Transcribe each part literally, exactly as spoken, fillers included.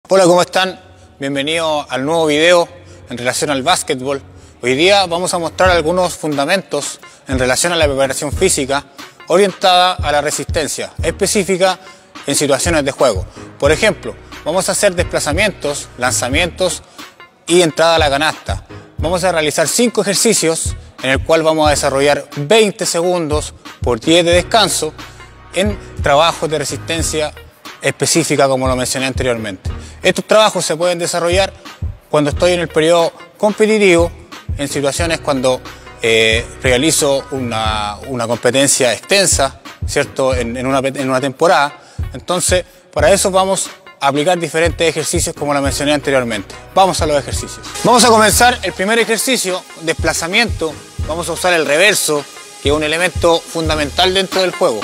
Hola, ¿cómo están? Bienvenidos al nuevo video en relación al básquetbol. Hoy día vamos a mostrar algunos fundamentos en relación a la preparación física orientada a la resistencia específica en situaciones de juego. Por ejemplo, vamos a hacer desplazamientos, lanzamientos y entrada a la canasta. Vamos a realizar cinco ejercicios en el cual vamos a desarrollar veinte segundos por diez de descanso en trabajos de resistencia específica, como lo mencioné anteriormente. Estos trabajos se pueden desarrollar cuando estoy en el periodo competitivo, en situaciones cuando eh, realizo una, una competencia extensa, ¿cierto? En, en, una, en una temporada. Entonces, para eso vamos a aplicar diferentes ejercicios como lo mencioné anteriormente. Vamos a los ejercicios. Vamos a comenzar el primer ejercicio, desplazamiento. Vamos a usar el reverso, que es un elemento fundamental dentro del juego.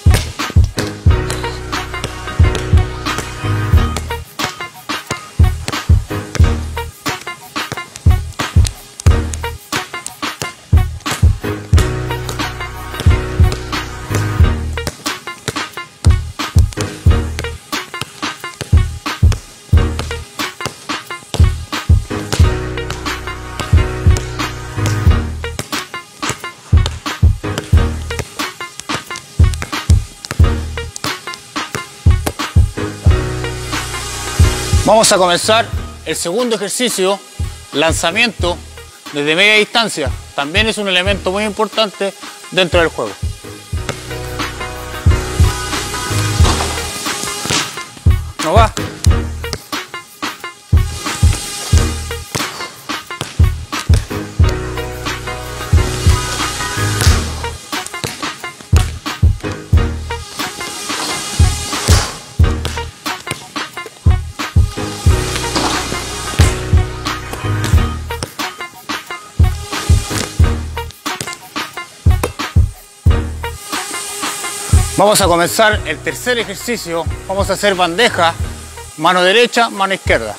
Vamos a comenzar el segundo ejercicio, lanzamiento desde media distancia. También es un elemento muy importante dentro del juego. ¿No va? Vamos a comenzar el tercer ejercicio. Vamos a hacer bandeja, mano derecha, mano izquierda.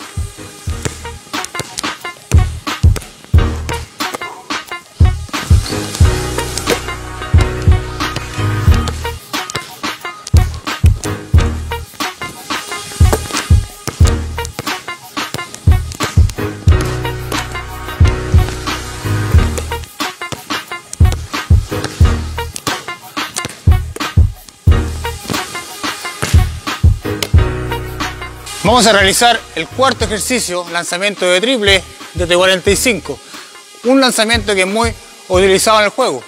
Vamos a realizar el cuarto ejercicio, lanzamiento de triple desde cuarenta y cinco. Un lanzamiento que es muy utilizado en el juego.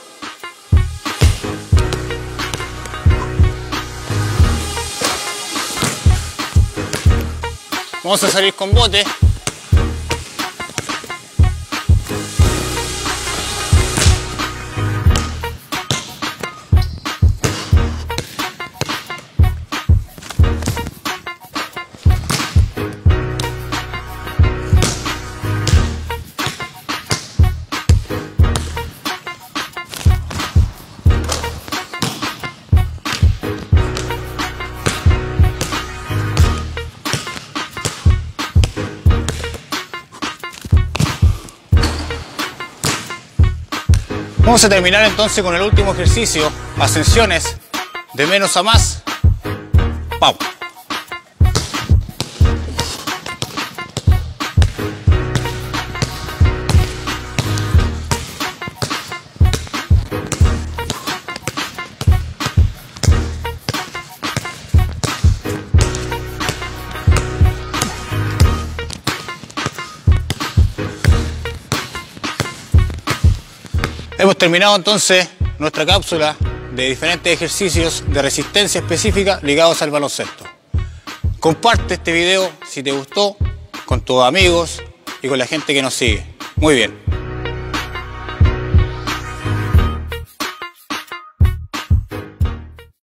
Vamos a salir con bote. Vamos a terminar entonces con el último ejercicio, ascensiones de menos a más. ¡Pau! Hemos terminado entonces nuestra cápsula de diferentes ejercicios de resistencia específica ligados al baloncesto. Comparte este video si te gustó con tus amigos y con la gente que nos sigue. Muy bien.